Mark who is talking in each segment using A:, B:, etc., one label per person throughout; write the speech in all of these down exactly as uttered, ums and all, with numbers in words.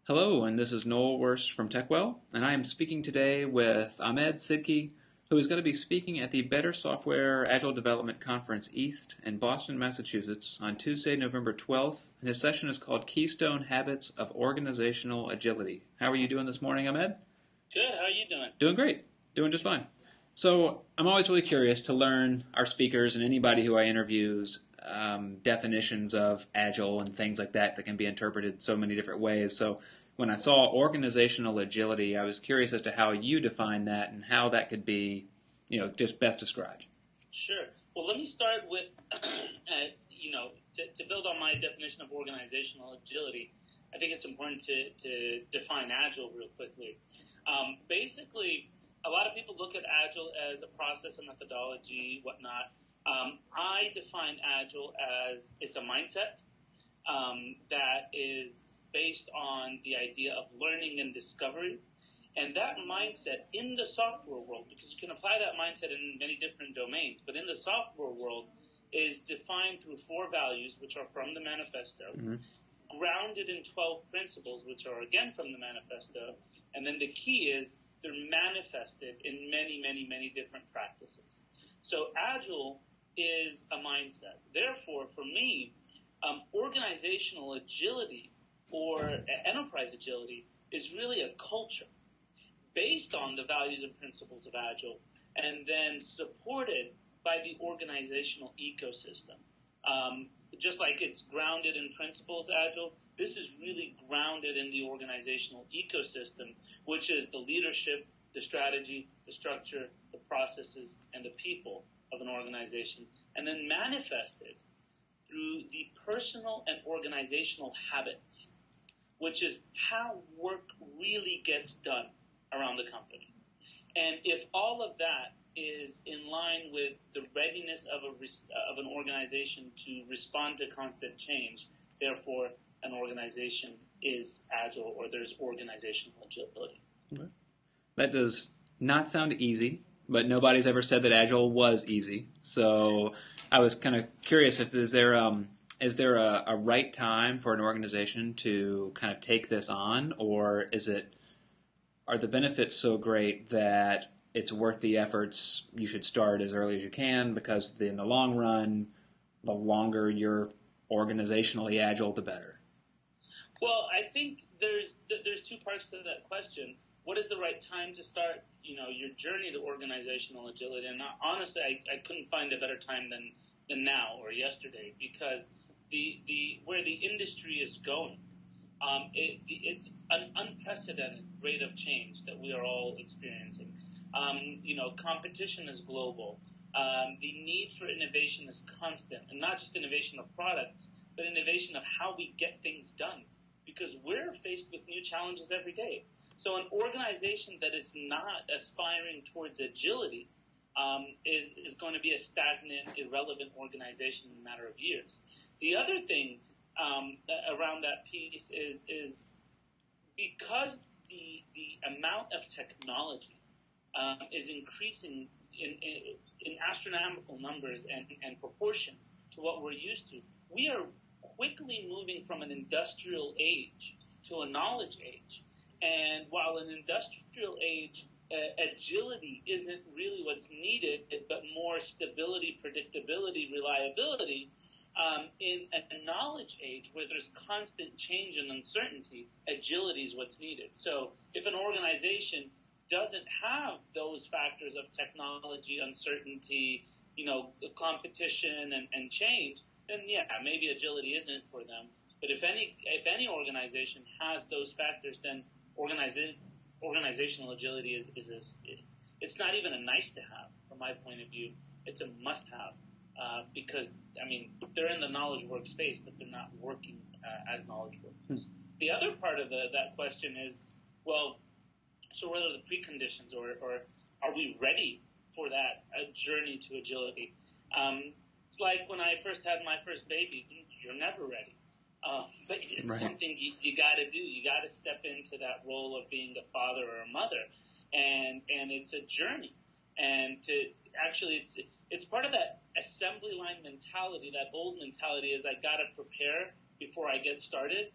A: Hello, and this is Noel Worst from TechWell, and I am speaking today with Ahmed Sidkey, who is going to be speaking at the Better Software Agile Development Conference East in Boston, Massachusetts on Tuesday, November twelfth, and his session is called Keystone Habits of Organizational Agility. How are you doing this morning, Ahmed?
B: Good. How are you doing?
A: Doing great. Doing just fine. So I'm always really curious to learn our speakers and anybody who I interview's um, definitions of Agile and things like that that can be interpreted so many different ways. So when I saw organizational agility, I was curious as to how you define that and how that could be, you know, just best described.
B: Sure. Well, let me start with, uh, you know, to, to build on my definition of organizational agility, I think it's important to, to define Agile real quickly. Um, basically, a lot of people look at Agile as a process and methodology, whatnot. Um, I define Agile as it's a mindset um, that is based on the idea of learning and discovery. And that mindset in the software world, because you can apply that mindset in many different domains, but in the software world is defined through four values, which are from the manifesto, mm-hmm. grounded in twelve principles, which are again from the manifesto. And then the key is they're manifested in many, many, many different practices. So Agile is a mindset. Therefore, for me, um, organizational agility or enterprise agility is really a culture based on the values and principles of Agile and then supported by the organizational ecosystem. Um, just like it's grounded in principles, Agile, this is really grounded in the organizational ecosystem, which is the leadership, the strategy, the structure, the processes, and the people of an organization, and then manifested through the personal and organizational habits, which is how work really gets done around the company. And if all of that is in line with the readiness of a of an organization to respond to constant change, therefore an organization is agile, or there's organizational agility.
A: Okay. That does not sound easy, but nobody's ever said that Agile was easy. So I was kind of curious if is there um, is there a, a right time for an organization to kind of take this on, or is it are the benefits so great that it's worth the efforts? You should start as early as you can because in the long run, the longer you're organizationally agile, the better.
B: Well, I think there's there's two parts to that question. What is the right time to start, you know, your journey to organizational agility? And honestly, I, I couldn't find a better time than, than now or yesterday, because the the where the industry is going, um, it, it's an unprecedented rate of change that we are all experiencing. Um, you know, competition is global. Um, the need for innovation is constant, and not just innovation of products, but innovation of how we get things done, because we're faced with new challenges every day. So an organization that is not aspiring towards agility um, is, is going to be a stagnant, irrelevant organization in a matter of years. The other thing um, around that piece is, is because the, the amount of technology um, is increasing in, in, in astronomical numbers and, and proportions to what we're used to, we are quickly moving from an industrial age to a knowledge age. And while in industrial age, uh, agility isn't really what's needed, but more stability, predictability, reliability, um, in a knowledge age where there's constant change and uncertainty, agility is what's needed. So if an organization doesn't have those factors of technology, uncertainty, you know, competition and, and change, then yeah, maybe agility isn't for them. But if any if any organization has those factors, then Organiza- organizational agility is, is a, it's not even a nice to have from my point of view. It's a must have uh, because, I mean, they're in the knowledge work space, but they're not working uh, as knowledge workers. Hmm. The other part of the, that question is, well, so what are the preconditions, or, or are we ready for that uh, journey to agility? Um, it's like when I first had my first baby, you're never ready. Uh, but it's right. something you, you got to do. You got to step into that role of being a father or a mother, and and it's a journey. And to actually, it's it's part of that assembly line mentality. That old mentality is I got to prepare before I get started.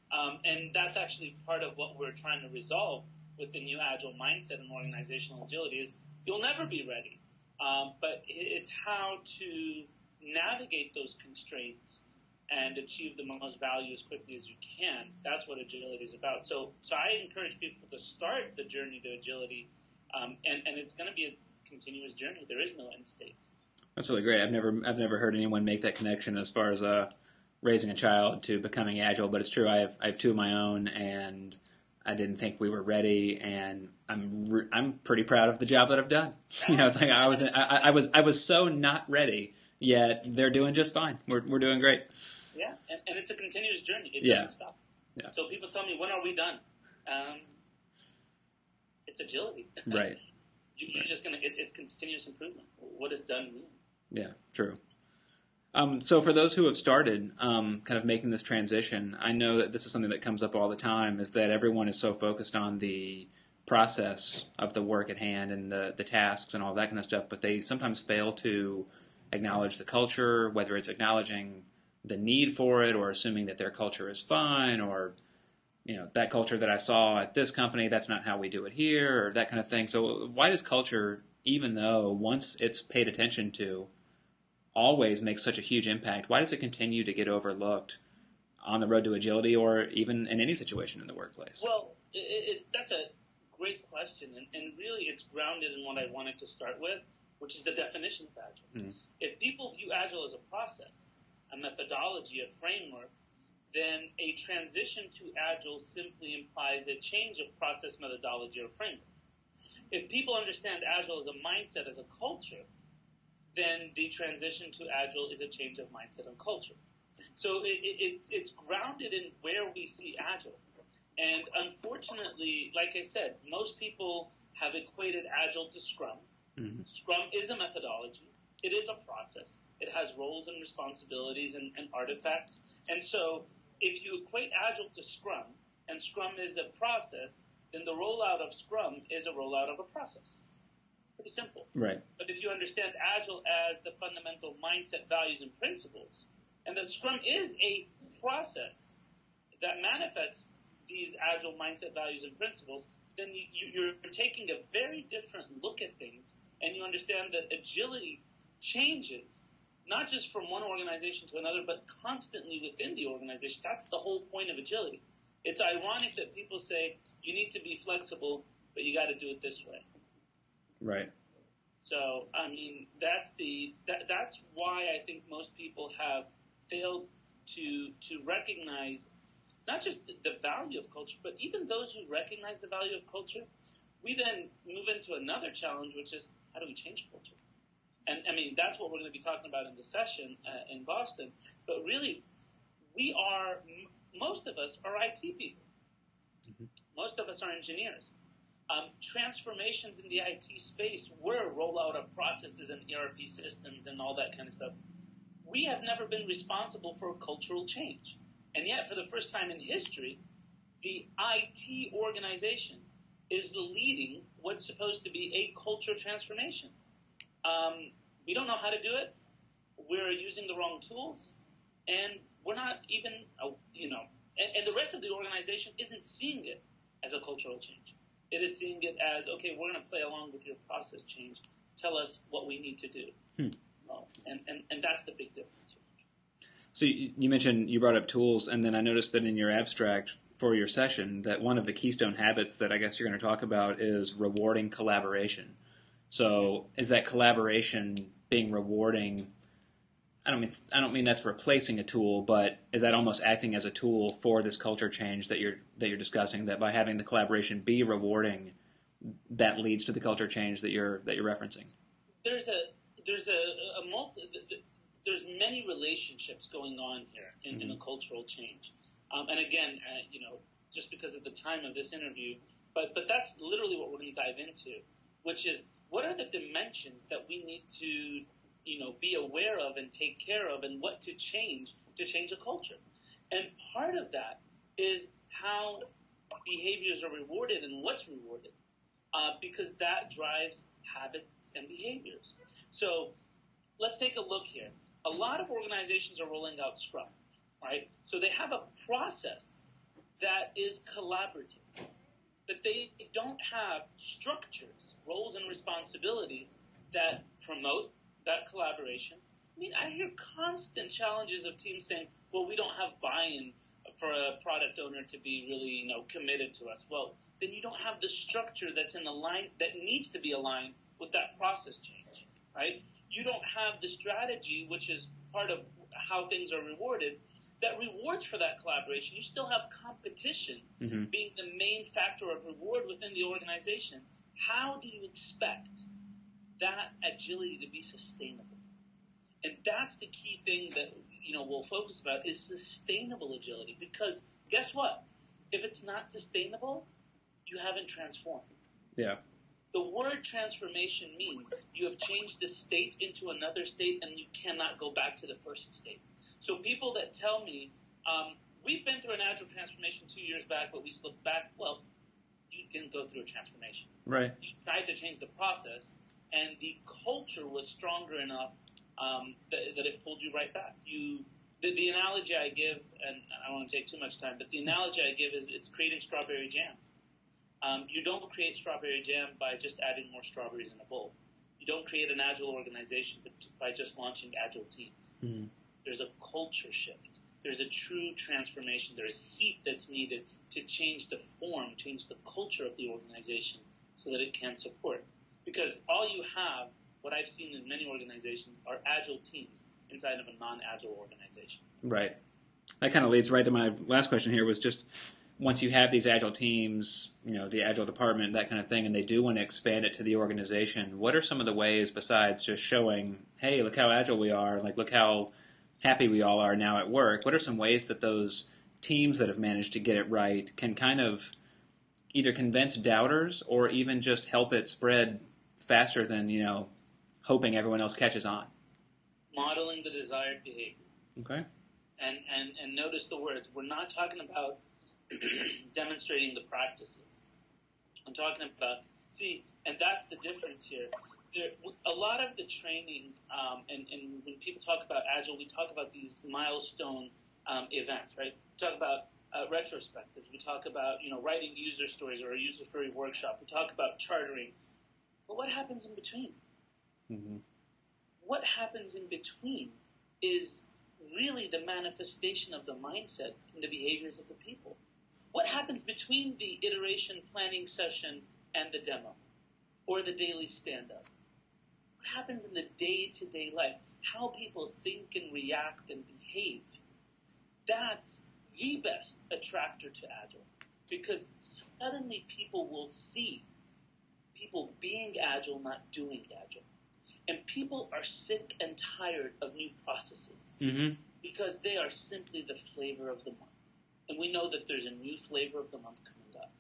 B: Um, and that's actually part of what we're trying to resolve with the new Agile mindset and organizational agility is you'll never be ready. Um, but it's how to navigate those constraints and achieve the most value as quickly as you can. That's what agility is about. So so I encourage people to start the journey to agility, um, and, and it's going to be a continuous journey. There is no end state.
A: That's really great. I've never I've never heard anyone make that connection as far as uh, raising a child to becoming agile, but it's true. I have I have two of my own, and I didn't think we were ready, and I'm re- I'm pretty proud of the job that I've done. You know, it's like I was I, I was I was so not ready, yet they're doing just fine. We're we're doing great.
B: Yeah, and, and it's a continuous journey. It
A: Yeah.
B: doesn't stop.
A: Yeah.
B: So people tell me, when are we done? Um, it's agility.
A: Right.
B: you, you're
A: right.
B: just gonna. It, it's continuous improvement. What is done mean?
A: Yeah, true. Um, so for those who have started um, kind of making this transition, I know that this is something that comes up all the time, is that everyone is so focused on the process of the work at hand and the, the tasks and all that kind of stuff, but they sometimes fail to acknowledge the culture, whether it's acknowledging the need for it or assuming that their culture is fine, or, you know, that culture that I saw at this company, that's not how we do it here, or that kind of thing. So why does culture, even though once it's paid attention to, always make such a huge impact, why does it continue to get overlooked on the road to agility or even in any situation in the workplace?
B: Well, it, it, that's a great question, and, and really it's grounded in what I wanted to start with, which is the definition of Agile. Mm. If people view Agile as a process, a methodology, a framework, then a transition to Agile simply implies a change of process, methodology, or framework. If people understand Agile as a mindset, as a culture, then the transition to Agile is a change of mindset and culture. So it, it, it's, it's grounded in where we see Agile. And unfortunately, like I said, most people have equated Agile to Scrum. Mm-hmm. Scrum is a methodology. It is a process. It has roles and responsibilities and, and artifacts. And so if you equate Agile to Scrum, and Scrum is a process, then the rollout of Scrum is a rollout of a process. Pretty simple.
A: Right.
B: But if you understand Agile as the fundamental mindset, values, and principles, and that Scrum is a process that manifests these Agile mindset, values, and principles, then you, you, you're taking a very different look at things, and you understand that agility changes, not just from one organization to another, but constantly within the organization. That's the whole point of agility. It's ironic that people say you need to be flexible, but you got to do it this way.
A: Right.
B: So, I mean, that's the that, that's why I think most people have failed to to recognize not just the, the value of culture, but even those who recognize the value of culture, we then move into another challenge, which is how do we change culture? And, I mean, that's what we're going to be talking about in the session uh, in Boston. But really, we are, m- most of us are I T people. Mm-hmm. Most of us are engineers. Um, transformations in the I T space were a rollout of processes and E R P systems and all that kind of stuff. We have never been responsible for a cultural change. And yet, for the first time in history, the I T organization is leading what's supposed to be a culture transformation. Um, we don't know how to do it. We're using the wrong tools. And we're not even, uh, you know, and, and the rest of the organization isn't seeing it as a cultural change. It is seeing it as, okay, we're going to play along with your process change. Tell us what we need to do. Hmm. Well, and, and, and that's the big difference.
A: So you, you mentioned, you brought up tools, and then I noticed that in your abstract for your session that one of the keystone habits that I guess you're going to talk about is rewarding collaboration. So is that collaboration being rewarding? I don't mean I don't mean that's replacing a tool, but is that almost acting as a tool for this culture change that you're that you're discussing? That by having the collaboration be rewarding, that leads to the culture change that you're that you're referencing.
B: There's a there's a, a multi, there's many relationships going on here in, mm-hmm. in a cultural change, um, and again, uh, you know, just because of the time of this interview, but but that's literally what we're going to dive into, which is what are the dimensions that we need to, you know, be aware of and take care of, and what to change to change a culture. And part of that is how behaviors are rewarded and what's rewarded, uh, because that drives habits and behaviors. So let's take a look here. A lot of organizations are rolling out Scrum, right? So they have a process that is collaborative. But they don't have structures, roles, and responsibilities that promote that collaboration. I mean, I hear constant challenges of teams saying, well, we don't have buy-in for a product owner to be really, you know, committed to us. Well, then you don't have the structure that's in line that needs to be aligned with that process change, right? You don't have the strategy, which is part of how things are rewarded, that rewards for that collaboration. You still have competition mm-hmm. being the main factor of reward within the organization. How do you expect that agility to be sustainable? And that's the key thing that, you know, we'll focus about is sustainable agility. Because guess what? If it's not sustainable, you haven't transformed.
A: Yeah.
B: The word transformation means you have changed the state into another state and you cannot go back to the first state. So people that tell me, um, we've been through an agile transformation two years back, but we slipped back, well, you didn't go through a transformation.
A: Right. You
B: tried to change the process, and the culture was stronger enough um, that, that it pulled you right back. You, the, the analogy I give, and I don't want to take too much time, but the analogy I give is it's creating strawberry jam. Um, you don't create strawberry jam by just adding more strawberries in a bowl. You don't create an agile organization by just launching agile teams. Mm-hmm. There's a culture shift. There's a true transformation. There's heat that's needed to change the form, change the culture of the organization so that it can support. Because all you have, what I've seen in many organizations, are agile teams inside of a non-agile organization.
A: Right. That kind of leads right to my last question here was just once you have these agile teams, you know, the agile department, that kind of thing, and they do want to expand it to the organization, what are some of the ways besides just showing, hey, look how agile we are, like look how happy we all are now at work, what are some ways that those teams that have managed to get it right can kind of either convince doubters or even just help it spread faster than, you know, hoping everyone else catches on?
B: Modeling the desired behavior.
A: Okay.
B: And, and, and notice the words. We're not talking about demonstrating the practices. I'm talking about, see, and that's the difference here. There, a lot of the training, um, and, and when people talk about Agile, we talk about these milestone um, events, right? We talk about uh, retrospectives. We talk about, you know, writing user stories or a user story workshop. We talk about chartering. But what happens in between? Mm-hmm. What happens in between is really the manifestation of the mindset and the behaviors of the people. What happens between the iteration planning session and the demo or the daily stand-up? What happens in the day-to-day life? How people think and react and behave. That's the best attractor to Agile, because suddenly people will see people being Agile, not doing Agile. And people are sick and tired of new processes mm-hmm. because they are simply the flavor of the month. And we know that there's a new flavor of the month coming up.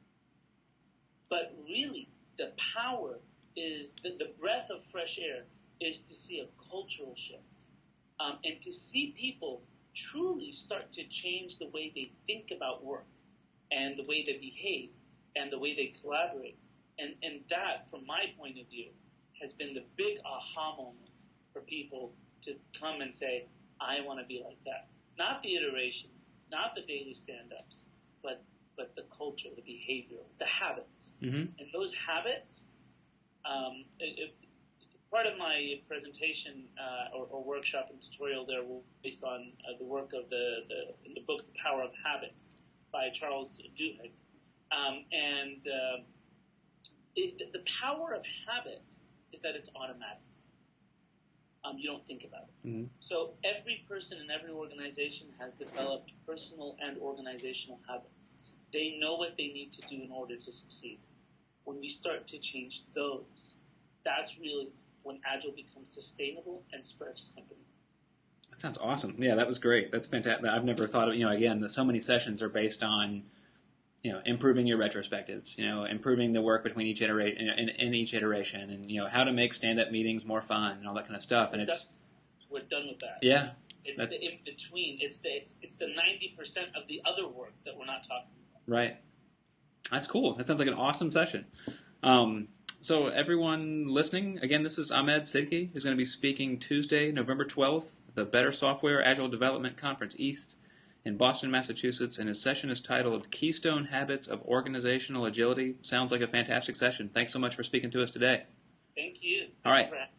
B: But really, the power is, the, the breath of fresh air is to see a cultural shift. Um, and to see people truly start to change the way they think about work and the way they behave and the way they collaborate. And, and that, from my point of view, has been the big aha moment for people to come and say, I want to be like that. Not the iterations, not the daily stand-ups, but but the culture, the behavior, the habits. Mm-hmm. And those habits, um, it, it, part of my presentation uh, or, or workshop and tutorial there was based on uh, the work of the, the, the book, The Power of Habits by Charles Duhigg. Um, and uh, it, the power of habit is that it's automatic. Um, you don't think about it. Mm-hmm. So every person in every organization has developed personal and organizational habits. They know what they need to do in order to succeed. When we start to change those, that's really when Agile becomes sustainable and spreads company.
A: That sounds awesome. Yeah, that was great. That's fantastic. I've never thought of, you know, again, that so many sessions are based on, you know, improving your retrospectives, you know, improving the work between each iteration, in, in each iteration, and, you know, how to make stand-up meetings more fun and all that kind of stuff. And
B: we're
A: it's
B: done. We're done with that.
A: Yeah,
B: it's the in between. It's the it's the ninety percent of the other work that we're not talking about.
A: Right. That's cool. That sounds like an awesome session. Um, so everyone listening, again, this is Ahmed Sidkey, who's going to be speaking Tuesday, November twelfth, at the Better Software Agile Development Conference East in Boston, Massachusetts, and his session is titled Keystone Habits of Organizational Agility. Sounds like a fantastic session. Thanks so much for speaking to us today.
B: Thank you.
A: All right.